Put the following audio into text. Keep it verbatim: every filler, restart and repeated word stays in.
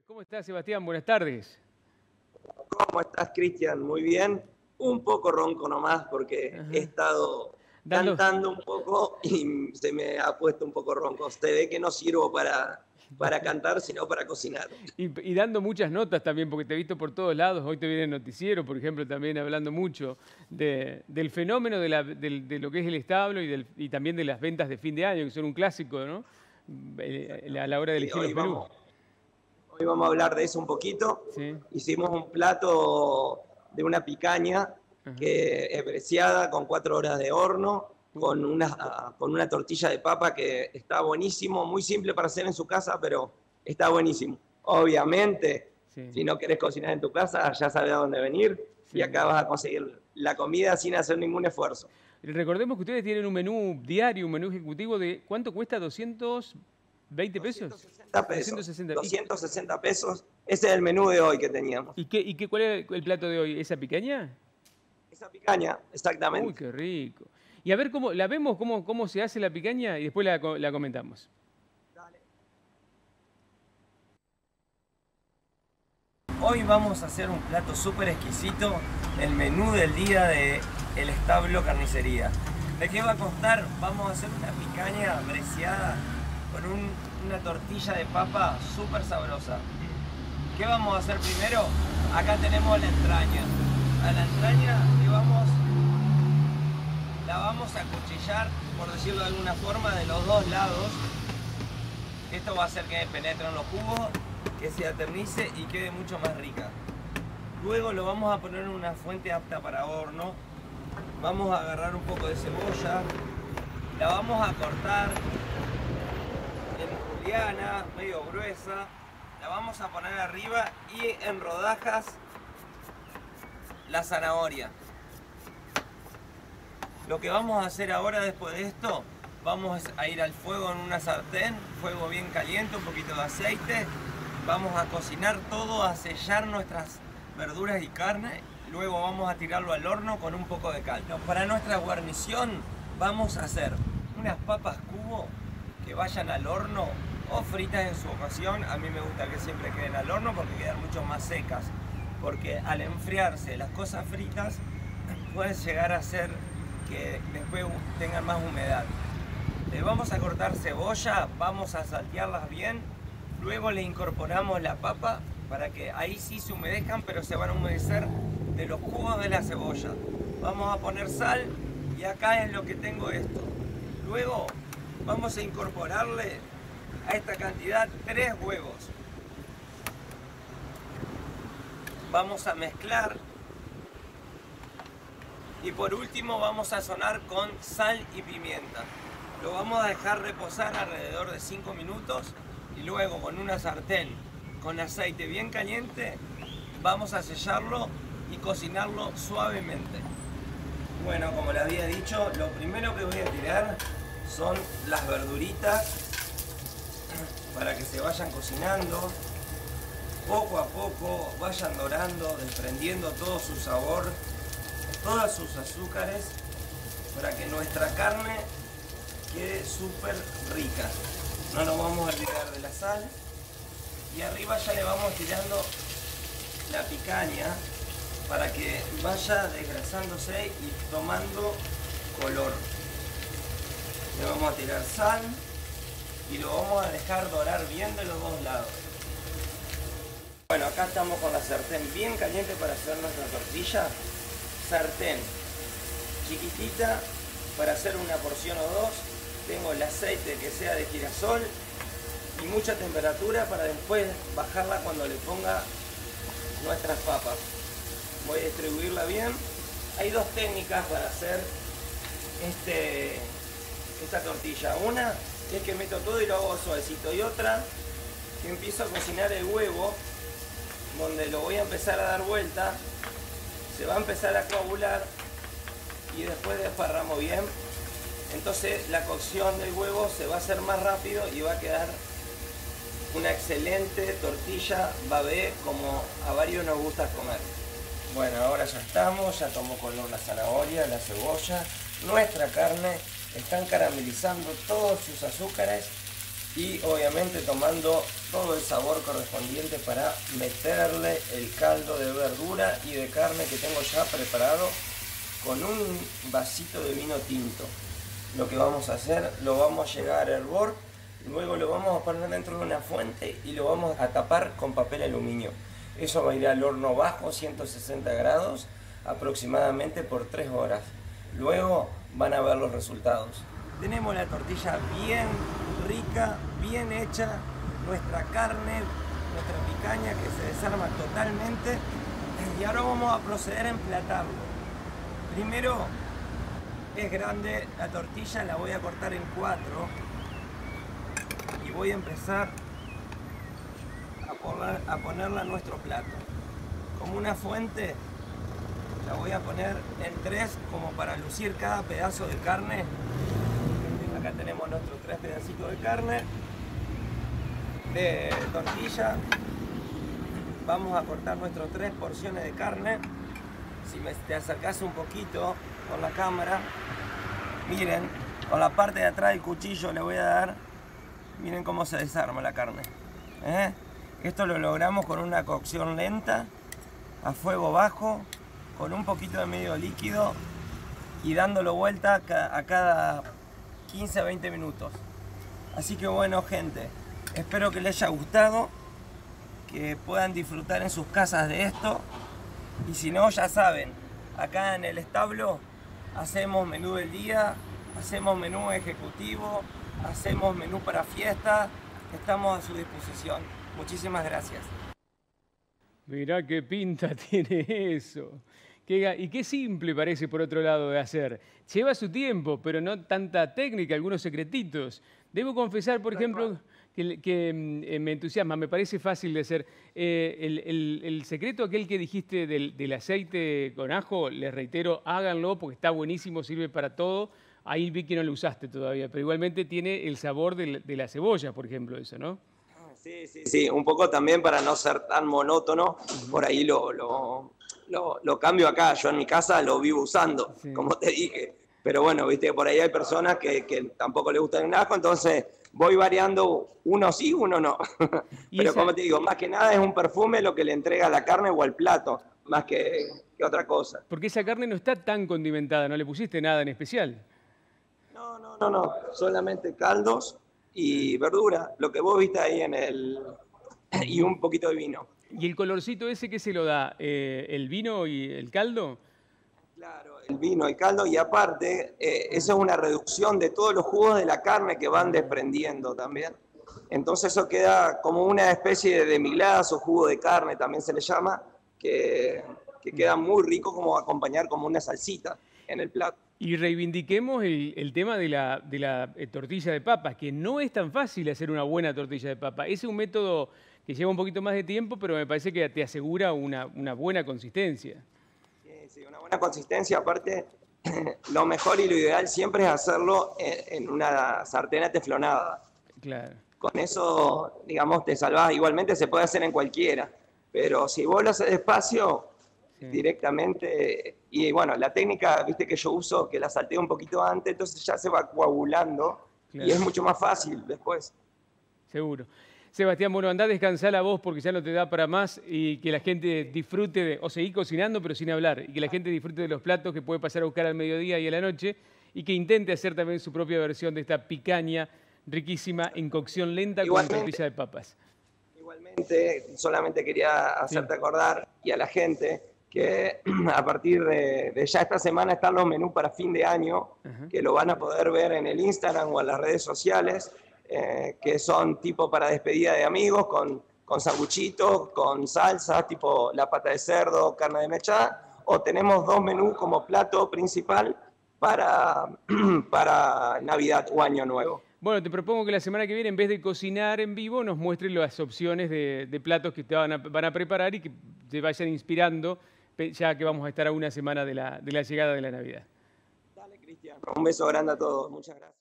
¿Cómo estás, Sebastián? Buenas tardes. ¿Cómo estás, Cristian? Muy bien. Un poco ronco nomás porque he Ajá. estado Dando, cantando un poco y se me ha puesto un poco ronco. Usted ve que no sirvo para, para cantar, sino para cocinar. y, y dando muchas notas también, porque te he visto por todos lados. Hoy te viene el noticiero, por ejemplo, también hablando mucho de- del fenómeno de, la- del- de lo que es el establo y, del- y también de las ventas de fin de año, que son un clásico, ¿no? Eh, A la hora de Sí, elegir los hoy menús. vamos, hoy vamos a hablar de eso un poquito. Sí. Hicimos un plato de una picaña Ajá. que es preciada con cuatro horas de horno, Uh, con una, con una tortilla de papa que está buenísimo, muy simple para hacer en su casa, pero está buenísimo. Obviamente, sí, si no querés cocinar en tu casa, ya sabes a dónde venir y sí. acá vas a conseguir la comida sin hacer ningún esfuerzo. Recordemos que ustedes tienen un menú diario, un menú ejecutivo de ¿cuánto cuesta? ¿doscientos veinte doscientos pesos? sesenta doscientos pesos, sesenta. ¿Y, doscientos sesenta pesos, ese es el menú de hoy que teníamos. y qué, y qué, cuál es el plato de hoy? ¿Esa picaña? Esa picaña, Uy, exactamente. qué rico. Y a ver cómo, la vemos, cómo, cómo se hace la picaña y después la, co- la comentamos. Dale. Hoy vamos a hacer un plato súper exquisito, el menú del día de El Establo Carnicería. ¿De qué va a constar? Vamos a hacer una picaña preciada con un- una tortilla de papa súper sabrosa. ¿Qué vamos a hacer primero? Acá tenemos la entraña. A la entraña le vamos, la vamos a acuchillar, por decirlo de alguna forma, de los dos lados. Esto va a hacer que penetren los jugos, que se aternice y quede mucho más rica. Luego lo vamos a poner en una fuente apta para horno. Vamos a agarrar un poco de cebolla, la vamos a cortar en juliana, medio gruesa, la vamos a poner arriba y en rodajas la zanahoria. Lo que vamos a hacer ahora después de esto, vamos a ir al fuego en una sartén, fuego bien caliente, un poquito de aceite. Vamos a cocinar todo, a sellar nuestras verduras y carne. Luego vamos a tirarlo al horno con un poco de caldo. Para nuestra guarnición vamos a hacer unas papas cubo que vayan al horno o fritas en su ocasión. A mí me gusta que siempre queden al horno porque quedan mucho más secas. Porque al enfriarse las cosas fritas pueden llegar a ser que después tengan más humedad. Le vamos a cortar cebolla, vamos a saltearlas bien, luego le incorporamos la papa para que ahí sí se humedezcan, pero se van a humedecer de los jugos de la cebolla. Vamos a poner sal y acá es lo que tengo esto. Luego vamos a incorporarle a esta cantidad tres huevos. Vamos a mezclar. Y por último vamos a sazonar con sal y pimienta. Lo vamos a dejar reposar alrededor de cinco minutos y luego con una sartén con aceite bien caliente vamos a sellarlo y cocinarlo suavemente. Bueno, como les había dicho, lo primero que voy a tirar son las verduritas para que se vayan cocinando. Poco a poco vayan dorando, desprendiendo todo su sabor, todos sus azúcares, para que nuestra carne quede súper rica. No nos vamos a olvidar de la sal. Y arriba ya le vamos tirando la picaña para que vaya desgrasándose y tomando color. Le vamos a tirar sal y lo vamos a dejar dorar bien de los dos lados. Bueno, acá estamos con la sartén bien caliente para hacer nuestra tortilla. Sartén chiquitita para hacer una porción o dos. Tengo el aceite que sea de girasol y mucha temperatura para después bajarla cuando le ponga nuestras papas. Voy a distribuirla bien. Hay dos técnicas para hacer este, esta tortilla. Una es que meto todo y lo hago suavecito, y otra que empiezo a cocinar el huevo, donde lo voy a empezar a dar vuelta, se va a empezar a coagular y después desparramo bien. Entonces la cocción del huevo se va a hacer más rápido y va a quedar una excelente tortilla babé como a varios nos gusta comer. Bueno, ahora ya estamos, ya tomó color la zanahoria, la cebolla, nuestra carne, están caramelizando todos sus azúcares y obviamente tomando todo el sabor correspondiente para meterle el caldo de verdura y de carne que tengo ya preparado con un vasito de vino tinto. Lo que vamos a hacer, lo vamos a llegar a hervor, luego lo vamos a poner dentro de una fuente y lo vamos a tapar con papel aluminio. Eso va a ir al horno bajo, ciento sesenta grados, aproximadamente por tres horas. Luego van a ver los resultados. Tenemos la tortilla bien rica, bien hecha, nuestra carne, nuestra picaña que se desarma totalmente, y ahora vamos a proceder a emplatarlo. Primero, es grande la tortilla, la voy a cortar en cuatro y voy a empezar a, poner, a ponerla en nuestro plato. Como una fuente, la voy a poner en tres como para lucir cada pedazo de carne. Acá tenemos nuestros tres pedacitos de carne, de tortilla. Vamos a cortar nuestras tres porciones de carne. Si me, te acercas un poquito con la cámara, miren, con la parte de atrás del cuchillo le voy a dar, miren cómo se desarma la carne. ¿Eh? Esto lo logramos con una cocción lenta, a fuego bajo, con un poquito de medio líquido y dándolo vuelta a cada quince a veinte minutos. Así que bueno, gente, espero que les haya gustado, que puedan disfrutar en sus casas de esto, y si no, ya saben, acá en el establo hacemos menú del día, hacemos menú ejecutivo, hacemos menú para fiesta, estamos a su disposición. Muchísimas gracias. Mirá qué pinta tiene eso. Qué, y qué simple parece por otro lado de hacer. Lleva su tiempo, pero no tanta técnica, algunos secretitos. Debo confesar, por ejemplo, que, que eh, me entusiasma, me parece fácil de hacer. Eh, el, el, el secreto aquel que dijiste del, del aceite con ajo, les reitero, háganlo porque está buenísimo, sirve para todo. Ahí vi que no lo usaste todavía, pero igualmente tiene el sabor de, de la cebolla, por ejemplo, eso, ¿no? Sí, sí, sí, un poco también para no ser tan monótono, por ahí lo, lo, lo, lo cambio acá. Yo en mi casa lo vivo usando, sí, como te dije. Pero bueno, viste, por ahí hay personas que, que tampoco les gusta el ajo, entonces voy variando, uno sí, uno no. Pero esa... como te digo, más que nada es un perfume lo que le entrega a la carne o al plato, más que, que otra cosa. Porque esa carne no está tan condimentada, no le pusiste nada en especial. No, no, no, no, solamente caldos y verdura, lo que vos viste ahí en el... y un poquito de vino. ¿Y el colorcito ese qué se lo da? Eh, ¿El vino y el caldo? Claro, el vino, el caldo, y aparte, eh, eso es una reducción de todos los jugos de la carne que van desprendiendo también. Entonces eso queda como una especie de demi-glace o jugo de carne, también se le llama, que, que queda muy rico como acompañar como una salsita en el plato. Y reivindiquemos el, el tema de la, de la eh, tortilla de papas, que no es tan fácil hacer una buena tortilla de papa. Ese es un método que lleva un poquito más de tiempo, pero me parece que te asegura una, una buena consistencia. Sí, sí, una buena consistencia. Aparte, lo mejor y lo ideal siempre es hacerlo en, en una sartén teflonada. Claro. Con eso, digamos, te salvás. Igualmente se puede hacer en cualquiera, pero si vos lo haces despacio, sí, directamente, y bueno, la técnica, viste que yo uso, que la salteo un poquito antes, entonces ya se va coagulando, claro, y es mucho más fácil después. Seguro. Sebastián, bueno, andá a descansar la voz porque ya no te da para más, y que la gente disfrute, de, o seguir cocinando pero sin hablar, y que la gente disfrute de los platos que puede pasar a buscar al mediodía y a la noche, y que intente hacer también su propia versión de esta picaña riquísima en cocción lenta con tortilla de papas. Igualmente, solamente quería hacerte, sí, acordar, y a la gente, que a partir de, de ya esta semana están los menús para fin de año, uh-huh, que lo van a poder ver en el Instagram o en las redes sociales, eh, que son tipo para despedida de amigos, con, con sanguchitos, con salsas, tipo la pata de cerdo, carne de mechada, o tenemos dos menús como plato principal para, para Navidad o Año Nuevo. Bueno, te propongo que la semana que viene, en vez de cocinar en vivo, nos muestres las opciones de, de platos que te van a, van a preparar y que te vayan inspirando, ya que vamos a estar a una semana de la, de la llegada de la Navidad. Dale, Cristian. Un beso grande a todos. Muchas gracias.